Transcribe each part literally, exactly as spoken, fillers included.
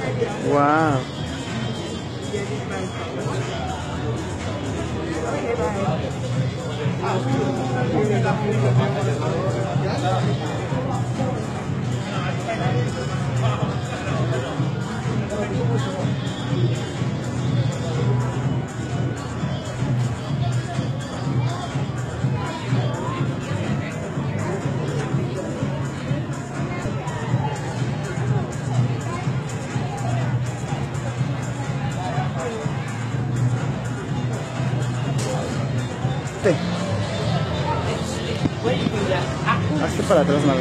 Wow. Sí. Hazte para atrás, Maru.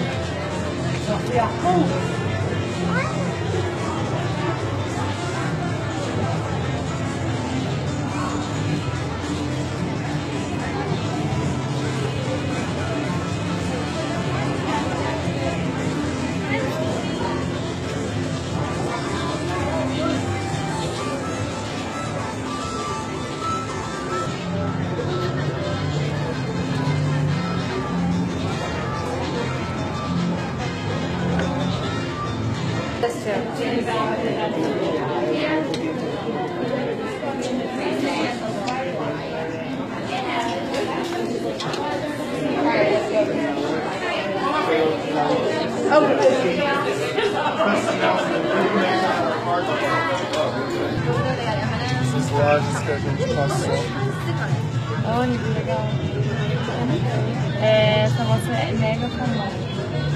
Olha que legal. É, essa moça é mega famosa.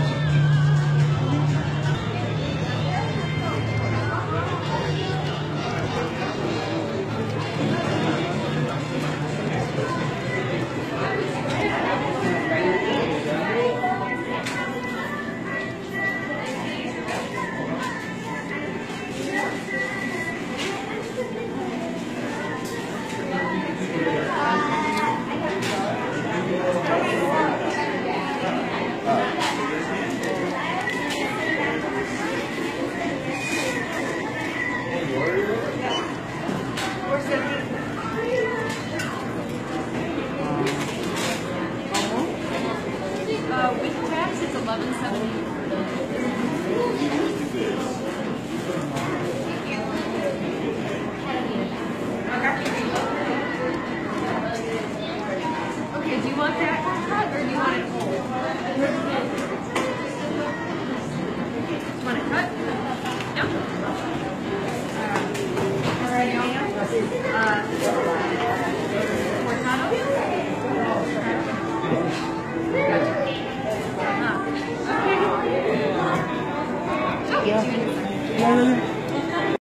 Uh, with tax, it's eleven seventy. Okay, do you want that cut or do you want it whole? Do you want it cut? No? Alright, uh, cortado? Gotcha. Yeah.